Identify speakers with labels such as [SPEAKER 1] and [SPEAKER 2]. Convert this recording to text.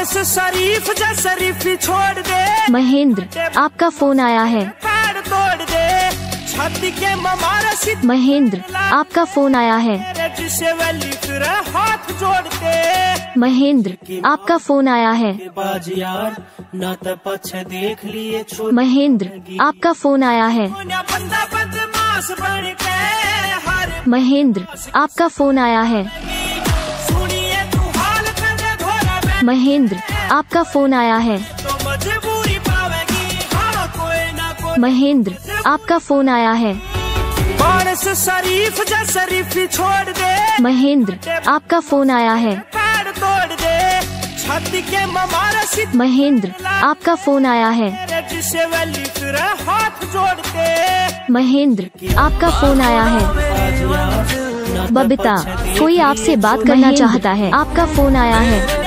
[SPEAKER 1] मानस शरीफ जा शरीफी छोड़ दे।
[SPEAKER 2] महेंद्र, आपका फोन आया है।
[SPEAKER 1] पैर तोड़ दे छाती के ममारा सिद्ध।
[SPEAKER 2] महेंद्र, आपका फोन आया है।
[SPEAKER 1] जिसे वली फिर हाथ जोड़ते।
[SPEAKER 2] महेंद्र, आपका फोन आया है।
[SPEAKER 1] बाज यार ना तो पछ देख लिए।
[SPEAKER 2] महेंद्र, आपका फोन आया है।
[SPEAKER 1] बंदा बदमाश बन के हर।
[SPEAKER 2] महेंद्र, आपका फोन आया है।
[SPEAKER 1] सुनिए तू हाल कर घोड़ा।
[SPEAKER 2] महेंद्र, आपका फोन आया है।
[SPEAKER 1] तो मजबूरी पावेगी हाँ कोई ना कोई।
[SPEAKER 2] महेंद्र, आपका फोन आया है।
[SPEAKER 1] मानस शरीफ जा शरीफी छोड़ दे।
[SPEAKER 2] महेंद्र, आपका फोन आया है।
[SPEAKER 1] पैर तोड़ दे छाती के ममारा सिद्ध।
[SPEAKER 2] महेंद्र, आपका फोन आया है।
[SPEAKER 1] जिसे वली फिर हाथ जोड़ते।
[SPEAKER 2] महेंद्र, आपका फोन आया है। बबीता, कोई आपसे बात करना चाहता है। आपका फोन आया है।